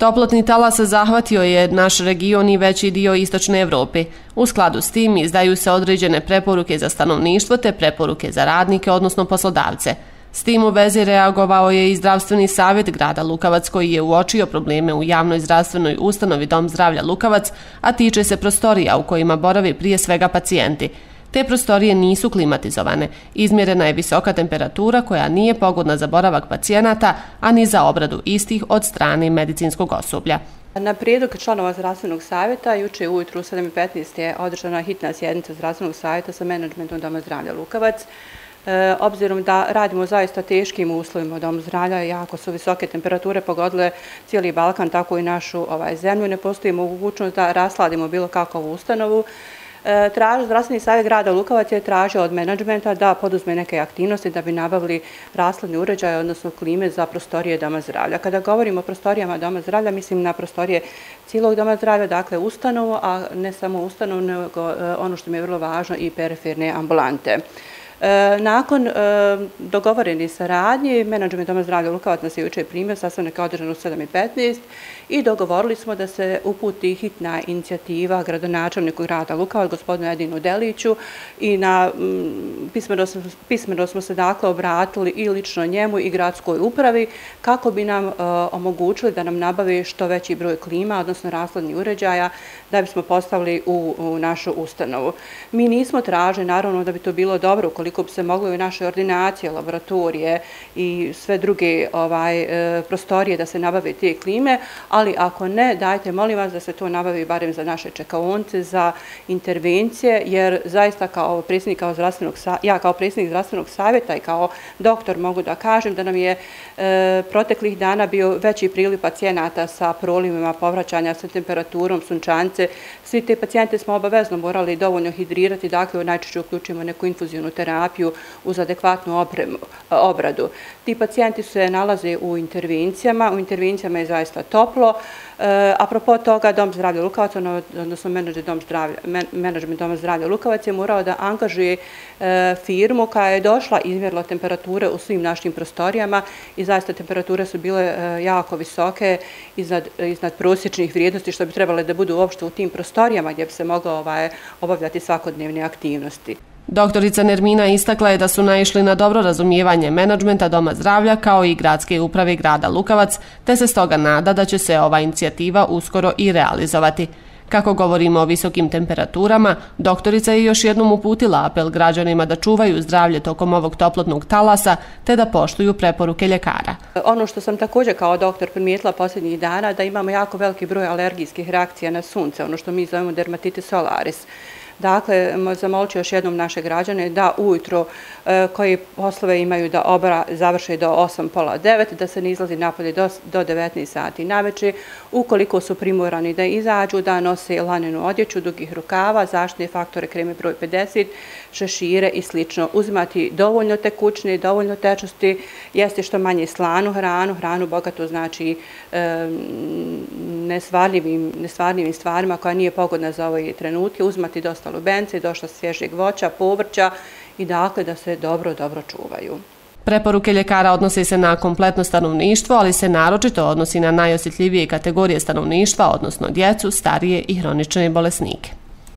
Toplotni talas zahvatio je naš region i veći dio istočne Evrope. U skladu s tim izdaju se određene preporuke za stanovništvo te preporuke za radnike, odnosno poslodavce. S tim u vezi reagovao je i Zdravstveni savjet grada Lukavac koji je uočio probleme u javnoj zdravstvenoj ustanovi Dom zdravlja Lukavac, a tiče se prostorija u kojima borave prije svega pacijenti. Te prostorije nisu klimatizovane. Izmjerena je visoka temperatura koja nije pogodna za boravak pacijenata, a ni za obradu istih od strane medicinskog osoblja. Na prijedlog članova Zdravstvenog savjeta juče ujutru u 7:15 je održana hitna sjednica Zdravstvenog savjeta sa menadžmentom Doma zdravlja Lukavac. Obzirom da radimo zaista teškim uslovima u Domu zdravlja, jako su visoke temperature pogodile cijeli Balkan, tako i našu zemlju, ne postoji mogućnost da rasladimo bilo kakvu ustanovu. Zdravstveni savjet grada Lukavac je tražio od menadžmenta da poduzme neke aktivnosti da bi nabavili rashladni uređaj, odnosno klime za prostorije Doma zdravlja. Kada govorimo o prostorijama Doma zdravlja, mislim na prostorije cijelog Doma zdravlja, dakle ustanovu, a ne samo ustanovu, nego ono što mi je vrlo važno i periferne ambulante. Nakon dogovoreni saradnji, menadžment Doma zdravlja Lukavac nas je jučer primio, sastanak je održan u 7:15 i dogovorili smo da se uputi hitna inicijativa gradonačelniku grada Lukavac, gospodinu Edinu Deliću, i pismeno smo se dakle obratili i lično njemu i gradskoj upravi kako bi nam omogućili da nam nabavi što veći broj klima, odnosno rashladnih uređaja, da bismo postavili u našu ustanovu. Mi nismo tražili, naravno da bi to bilo dobro ukoliko bi se moglo i u naše ordinacije, laboratorije i sve druge prostorije da se nabave te klime, ali ako ne, dajte molim vas da se to nabavi barem za naše čekaonice, za intervencije, jer zaista kao predsjednik Zdravstvenog savjeta i kao doktor mogu da kažem da nam je proteklih dana bio veći priliv pacijenata sa prolivima, povraćanja sa temperaturom, sunčance. Svi te pacijente smo obavezno morali dovoljno hidrirati, dakle najčešće uključujemo neku infuzivnu terapiju uz adekvatnu obradu. Ti pacijenti se nalaze u intervencijama je zaista toplo. Apropo toga, Dom zdravlja Lukavac, odnosno menadžment Doma zdravlja Lukavac je morao da angažuje firmu koja je došla i izmjerila temperature u svim našim prostorijama i zaista temperature su bile jako visoke, iznad prosječnih vrijednosti što bi trebale da budu uopšte u tim prostorijama gdje bi se moglo obavljati svakodnevne aktivnosti. Doktorica Nermina istakla je da su naišli na dobro razumijevanje menadžmenta Doma zdravlja kao i gradske uprave grada Lukavac, te se stoga nada da će se ova inicijativa uskoro i realizovati. Kako govorimo o visokim temperaturama, doktorica je još jednom uputila apel građanima da čuvaju zdravlje tokom ovog toplotnog talasa te da poštuju preporuke ljekara. Ono što sam također kao doktor primijetila posljednjih dana da imamo jako veliki broj alergijskih reakcija na sunce, ono što mi zovemo dermatitis solaris. Dakle, zamolit ću još jednom naše građane da ujutro koji poslove imaju da završe do 8, pola 9, da se ne izlazi napolje do 19 sati navečer. Ukoliko su primorani da izađu, da nose lanenu odjeću, dugih rukava, zaštitne faktore, kreme broj 50, šešire i slično. Uzimati dovoljno tekućine, dovoljno tečnosti, jesti što manje slanu hranu bogatu znači nesvarljivim stvarima koja nije pogodna za ove trenutke, uzimati dosta lubence, dosta svježeg voća, povrća i dakle da se dobro čuvaju. Preporuke ljekara odnose se na kompletno stanovništvo, ali se naročito odnosi na najosjetljivije kategorije stanovništva, odnosno djecu, starije i hronične bolesnike.